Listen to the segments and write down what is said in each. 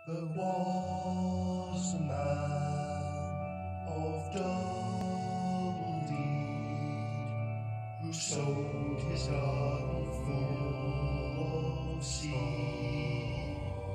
There was a man of double deed who sowed his garden full of seed.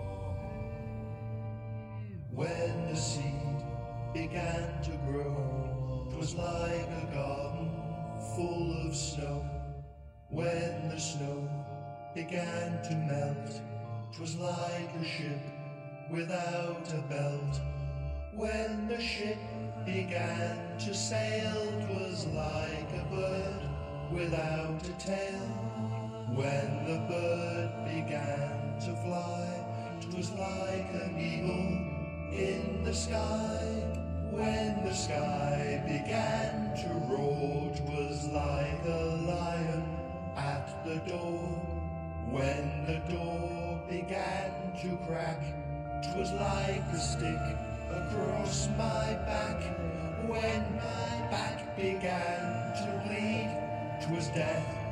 When the seed began to grow, 'twas like a garden full of snow. When the snow began to melt, 'twas like a ship without a belt. When the ship began to sail, 'twas like a bird without a tail. When the bird began to fly, 'twas like an eagle in the sky. When the sky began to roar, 'twas like a lion at the door. When the door began to crack, 'twas like a stick across my back. When my back began to bleed, 'twas death